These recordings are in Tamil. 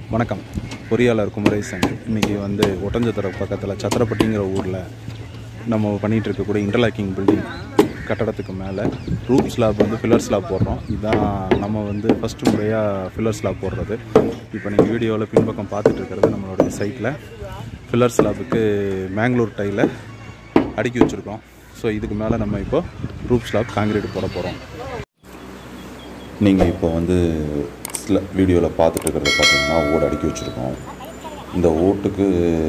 வணக்கம். பொறியாளர் குமரேசன். இன்றைக்கி வந்து ஒட்டஞ்சத்திர பக்கத்தில் சத்திரப்பட்டிங்கிற ஊரில் நம்ம பண்ணிகிட்டு இருக்கக்கூடிய இன்டர்லாக்கிங் பில்டிங் கட்டடத்துக்கு மேலே ரூப் ஸ்லாப் வந்து ஃபில்லர் ஸ்லாப் போடுறோம். இதுதான் நம்ம வந்து ஃபஸ்ட்டு முறையாக ஃபில்லர் ஸ்லாப் போடுறது. இப்போ நீங்கள் வீடியோவில் பின்பக்கம் பார்த்துட்டு இருக்கிறது நம்மளுடைய சைட்டில் ஃபில்லர் ஸ்லாப்புக்கு மேங்களூர் டைலை அடுக்கி வச்சுருக்கோம். ஸோ இதுக்கு மேலே நம்ம இப்போது ரூப் ஸ்லாப் காங்கிரீட் போட போகிறோம். நீங்கள் இப்போ வந்து வீடியோவில் பார்த்துட்டு இருக்கிறத பார்த்தீங்கன்னா ஓடு அடுக்கி வச்சுருக்கோம். இந்த ஓட்டுக்கு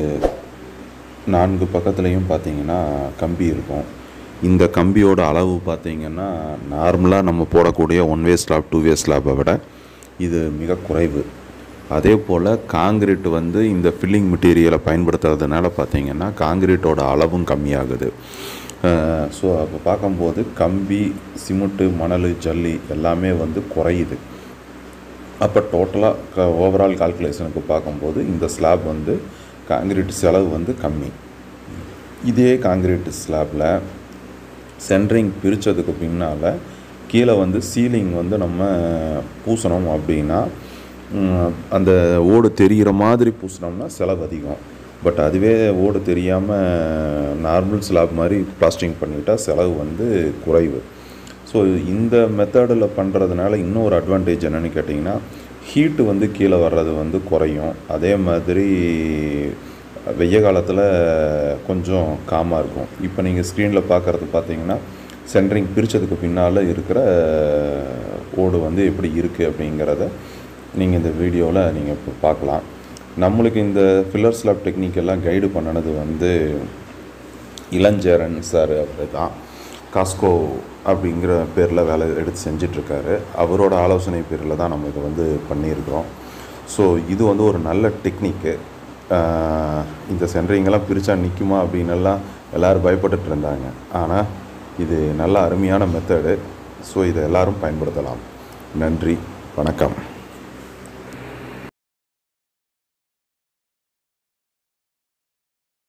4 பக்கத்துலேயும் பார்த்தீங்கன்னா கம்பி இருக்கும். இந்த கம்பியோட அளவு பார்த்தீங்கன்னா நார்மலாக நம்ம போடக்கூடிய 1 வே ஸ்லாப் 2 வே ஸ்லாப்பை விட இது மிக குறைவு. அதே போல் காங்கிரீட் வந்து இந்த ஃபில்லிங் மெட்டீரியலை பயன்படுத்துறதுனால பார்த்தீங்கன்னா காங்கிரீட்டோட அளவும் கம்மியாகுது. ஸோ அப்போ பார்க்கும்போது கம்பி, சிமெண்ட்டு, மணல், ஜல்லி எல்லாமே வந்து குறையுது. அப்போ டோட்டலாக ஓவரால் கால்குலேஷனுக்கு பார்க்கும்போது இந்த ஸ்லாப் வந்து காங்கிரீட் செலவு வந்து கம்மி. இதே காங்கிரீட் ஸ்லாப்பில் சென்ட்ரிங் பிரித்ததுக்கு பின்னால் கீழே வந்து சீலிங் வந்து நம்ம பூசணும் அப்படின்னா அந்த ஓடு தெரிகிற மாதிரி பூசினோம்னா செலவு அதிகம். பட் அதுவே ஓடு தெரியாமல் நார்மல் ஸ்லாப் மாதிரி பிளாஸ்டரிங் பண்ணிட்டால் செலவு வந்து குறைவு. ஸோ இந்த மெத்தடில் பண்ணுறதுனால இன்னொரு அட்வான்டேஜ் என்னென்னு கேட்டிங்கன்னா ஹீட்டு வந்து கீழே வர்றது வந்து குறையும். அதே மாதிரி வெய்ய காலத்தில் கொஞ்சம் காமாக இருக்கும். இப்போ நீங்கள் ஸ்க்ரீனில் பார்க்குறது பார்த்தீங்கன்னா சென்ட்ரிங் பிரித்ததுக்கு பின்னால் இருக்கிற ஓடு வந்து எப்படி இருக்குது அப்படிங்கிறத நீங்கள் இந்த வீடியோவில் நீங்கள் இப்போ பார்க்கலாம். நம்மளுக்கு இந்த ஃபில்லர் ஸ்லாப் டெக்னிக் எல்லாம் கைடு பண்ணினது வந்து இளஞ்சேரன் சார். அவர் தான் காஸ்கோ அப்படிங்கிற பேரில் வேலை எடுத்து செஞ்சிட்ருக்காரு. அவரோட ஆலோசனை பேரில் தான் நம்ம இதை வந்து பண்ணியிருக்கிறோம். ஸோ இது வந்து ஒரு நல்ல டெக்னிக்கு. இந்த சென்ட்ரிங்கெல்லாம் பிரித்தா நிற்குமா அப்படின்னெல்லாம் எல்லோரும் பயப்பட்டுட்டு இருந்தாங்க. ஆனால் இது நல்ல அருமையான மெத்தடு. ஸோ இதை எல்லோரும் பயன்படுத்தலாம். நன்றி, வணக்கம்.